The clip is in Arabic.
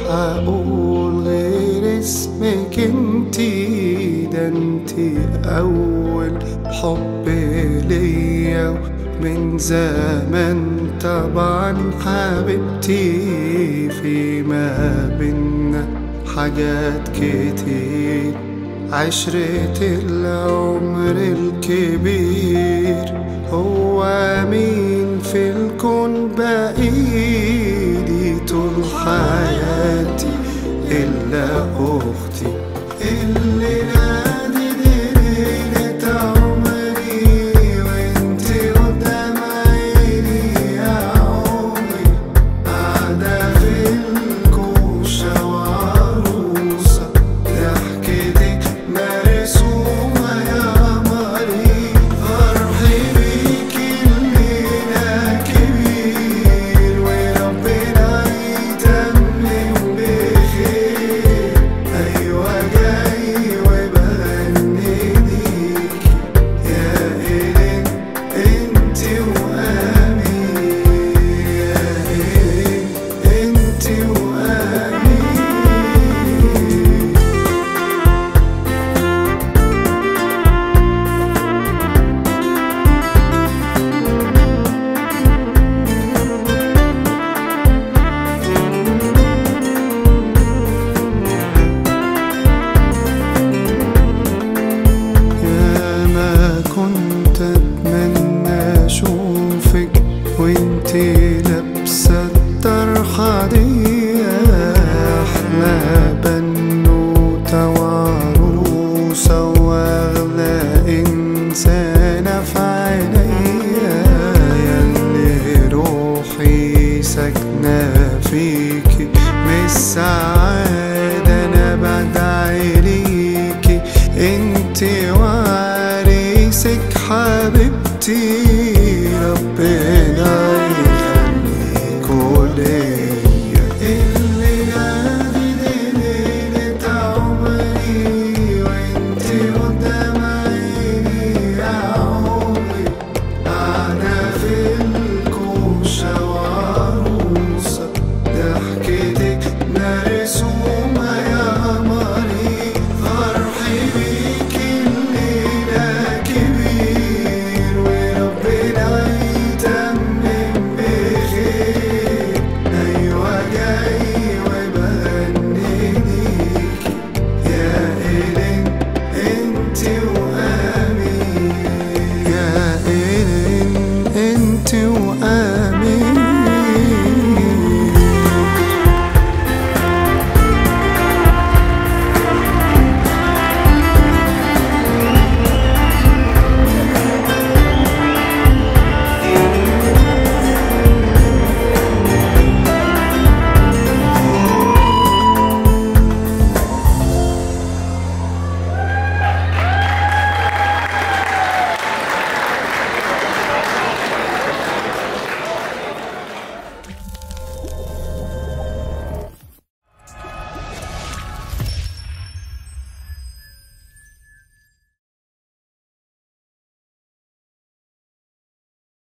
هقول غير اسمك انتي؟ ده انتي اول حب ليا من زمان طبعا حبيبتي. في ما بينا حاجات كتير، عشرة العمر الكبير. هو مين في الكون بقيلي طول حياتي إلا أختي؟ الليلة دي ليلة عمري وانتي قدام عيني يا عمري، قاعدة في الكوشة وعروسة ضحكتك مرسومة يا قمري. فرحي بيكي الليلة كبير وربنا يتمم بخير. أيوة جاي وبغني ليكي يا إيلين انتي وأمين، يا إيلين انتي وأمين. يا ما كنت اتمنى اشوفك وانتي لابسه الطرحه دي، احلى بنوته وعروسه واغلى انسانه في عينيا. ياللي روحي ساكنه فيكي من السعاده انا بدعي ليكي. انتي وعريسك حبيبتي، ربنا يخليكوا ليا. الليلة دي ليلة عمري وانتي قدام عيني يا عمري، قاعدة في الكوشة وعروسة ضحكتك مرسومة